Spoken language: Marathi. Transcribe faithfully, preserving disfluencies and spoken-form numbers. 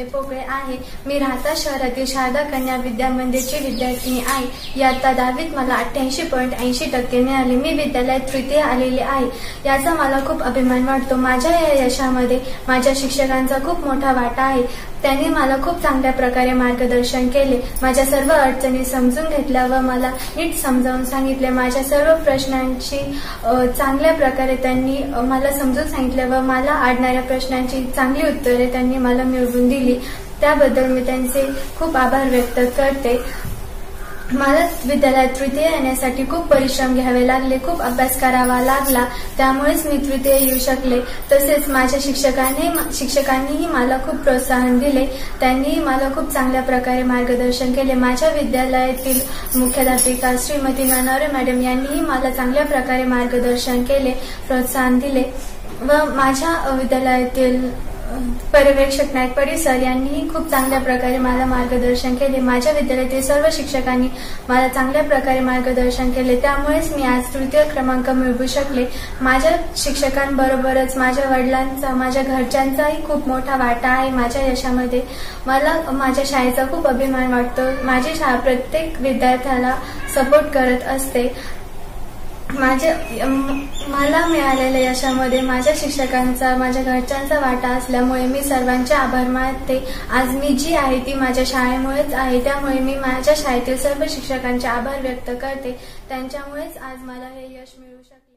पोकळे आहे। मी राहता शहरातील शारदा कन्या विद्या मंदिरची विद्यार्थिनी आहे। इयत्ता दहावीत मला अठ्ठ्याऐंशी पॉईंट ऐंशी टक्के मिळाले। मी विद्यालयात तृतीय आलेले आहे, याचा मला खूप अभिमान वाटतो। माझ्या या यशामध्ये माझ्या शिक्षकांचा खूप मोठा वाटा आहे। त्यांनी मला खूप चांगल्या प्रकारे मार्गदर्शन केले, माझ्या सर्व अडचणी समजून घेतल्या व मला नीट समजावून सांगितले। माझ्या सर्व प्रश्नांची चांगल्या प्रकारे त्यांनी मला समजून सांगितले व मला अडणाऱ्या प्रश्नांची चांगली उत्तरे त्यांनी मला मिळवून दिली। त्याबद्दल मी त्यांचे खूप आभार व्यक्त करते। मला विद्यालयात तृतीय येण्यासाठी खूप परिश्रम घ्यावे लागले, खूप अभ्यास करावा लागला, त्यामुळेच मी तृतीय येऊ शकले। तसेच माझ्या शिक्षकांनी शिक्षकांनीही मला खूप प्रोत्साहन दिले, त्यांनी मला खूप चांगल्या प्रकारे मार्गदर्शन केले। माझ्या विद्यालयातील मुख्याध्यापिका श्रीमती ननवरे मॅडम यांनीही मला चांगल्या प्रकारे मार्गदर्शन केले, प्रोत्साहन दिले व माझ्या विद्यालयातील पर्यवेक्षक नायकवाडी सर यांनीही खूप चांगल्या प्रकारे मला मार्गदर्शन केले। माझ्या विद्यालयातील सर्व शिक्षकांनी मला चांगल्या प्रकारे मार्गदर्शन केले, त्यामुळेच मी आज तृतीय क्रमांक मिळवू शकले। माझ्या शिक्षकांबरोबरच माझ्या वडिलांचा, माझ्या घरच्यांचाही खूप मोठा वाटा आहे माझ्या यशामध्ये। मला माझ्या शाळेचा खूप अभिमान वाटतो। माझी शाळा प्रत्येक विद्यार्थ्याला सपोर्ट करत असते। माझे मला मिळालेल्या यशामध्ये माझ्या शिक्षकांचा, माझ्या घरच्यांचा वाटा असल्यामुळे मी सर्वांचे आभार मानते। आज मी जी आहे ती माझ्या शाळेमुळेच आहे, त्यामुळे मी माझ्या शाळेतील सर्व शिक्षकांचे आभार व्यक्त करते। त्यांच्यामुळेच आज मला हे यश मिळू शकले।